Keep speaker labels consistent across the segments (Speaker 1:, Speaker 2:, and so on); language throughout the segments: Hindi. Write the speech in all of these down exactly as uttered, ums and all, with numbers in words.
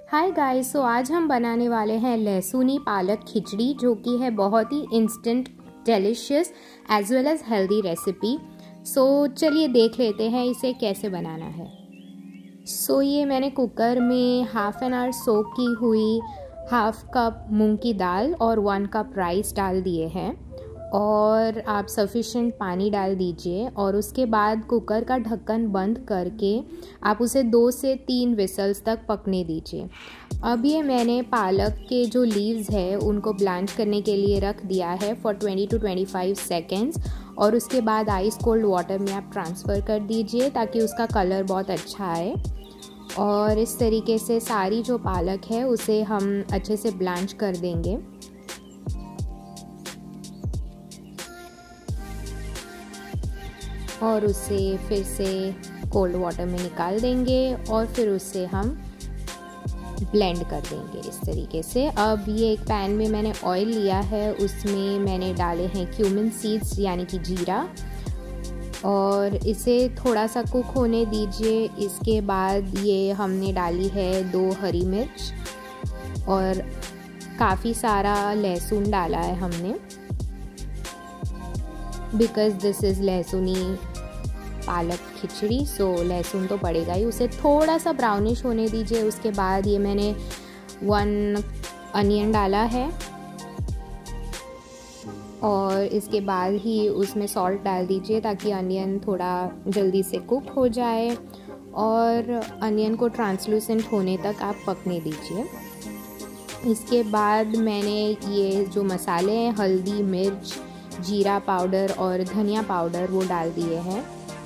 Speaker 1: हाय गाइस, सो आज हम बनाने वाले हैं लहसुनी पालक खिचड़ी, जो कि है बहुत ही instant, delicious as well as healthy recipe. So चलिए देख लेते हैं इसे कैसे बनाना है। सो so, ये मैंने कुकर में हाफ एन आवर सोक की हुई हाफ कप मूंग की दाल और वन कप राइस डाल दिए हैं और आप सफिशिएंट पानी डाल दीजिए और उसके बाद कुकर का ढक्कन बंद करके आप उसे दो से तीन विसल्स तक पकने दीजिए। अब ये मैंने पालक के जो लीव्स है उनको ब्लांच करने के लिए रख दिया है for twenty to twenty five seconds और उसके बाद आइस कोल्ड वाटर में आप ट्रांसफ़र कर दीजिए ताकि उसका कलर बहुत अच्छा आए। और इस तरीके से सारी जो पालक है उसे हम अच्छे से ब्लांच कर देंगे। और उसे फिर से कोल्ड वाटर में निकाल देंगे और फिर उसे हम ब्लेंड कर देंगे इस तरीके से। अब ये एक पैन में मैंने ऑयल लिया है, उसमें मैंने डाले हैं क्यूमिन सीड्स यानी कि जीरा, और इसे थोड़ा सा कुक होने दीजिए। इसके बाद ये हमने डाली है दो हरी मिर्च और काफ़ी सारा लहसुन डाला है हमने, बिकॉज दिस इज़ लहसुनी पालक खिचड़ी, सो लहसुन तो पड़ेगा ही। उसे थोड़ा सा ब्राउनिश होने दीजिए। उसके बाद ये मैंने वन अनियन डाला है और इसके बाद ही उसमें सॉल्ट डाल दीजिए ताकि अनियन थोड़ा जल्दी से कुक हो जाए और अनियन को ट्रांसलूसेंट होने तक आप पकने दीजिए। इसके बाद मैंने ये जो मसाले हैं, हल्दी, मिर्च, जीरा पाउडर और धनिया पाउडर, वो डाल दिए हैं।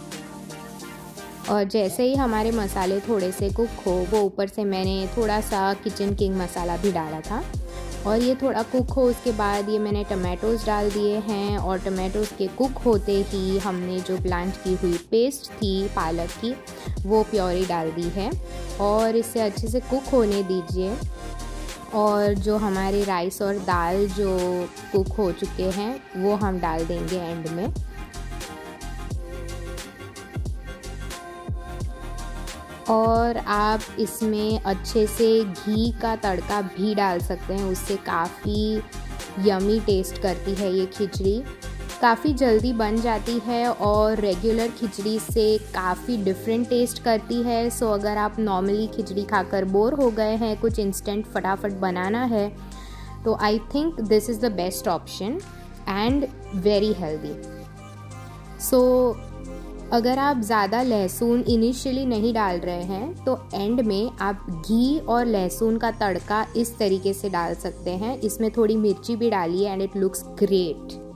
Speaker 1: और जैसे ही हमारे मसाले थोड़े से कुक हो, वो ऊपर से मैंने थोड़ा सा किचन किंग मसाला भी डाला था और ये थोड़ा कुक हो उसके बाद ये मैंने टमाटोज़ डाल दिए हैं और टमाटोज़ के कुक होते ही हमने जो ब्लांच की हुई पेस्ट थी पालक की, वो प्योरी डाल दी है और इसे अच्छे से कुक होने दीजिए। और जो हमारे राइस और दाल जो कुक हो चुके हैं वो हम डाल देंगे एंड में। और आप इसमें अच्छे से घी का तड़का भी डाल सकते हैं, उससे काफ़ी यमी टेस्ट करती है ये खिचड़ी। काफ़ी जल्दी बन जाती है और रेगुलर खिचड़ी से काफ़ी डिफरेंट टेस्ट करती है। सो अगर आप नॉर्मली खिचड़ी खाकर बोर हो गए हैं, कुछ इंस्टेंट फटाफट बनाना है, तो I think this is the best option and very healthy. So अगर आप ज़्यादा लहसुन इनिशियली नहीं डाल रहे हैं तो एंड में आप घी और लहसुन का तड़का इस तरीके से डाल सकते हैं। इसमें थोड़ी मिर्ची भी डाली है एंड इट लुक्स ग्रेट।